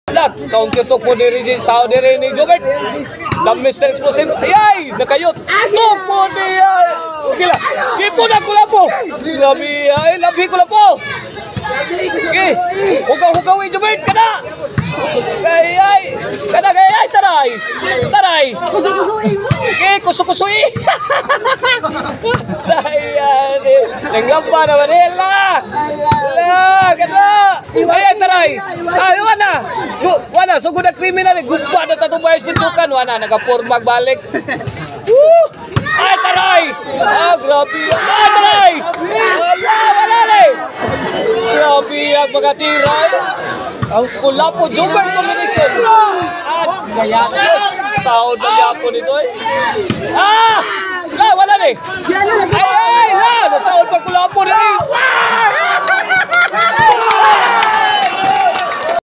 Lag, counter to po ni Sao ni Jobert. Lang Mr. Explosive. Ay, nakayot. To po ni Gila. Gipo na ko lang po. Labi, ay, labi ko lang po. Okay. Hugaw-hugaw ni Jobert kana. Ay, kana ay taray. Taray. Okay, kuso-kusui. Ay, senggam pa naman nila. Kana. Ay, taray. Ay, wala, sugod na kriminal. Gumpa na tatong pintukan. Wala, nagka-formag balik. Ay, taray! Grabe. Ay, taray! Wala eh! Grabe ang magkatira. Ang pula po, Jobert combination. At sus, sahod na yapo nito eh. Wala eh. Ay, sahod pa pula po rin eh.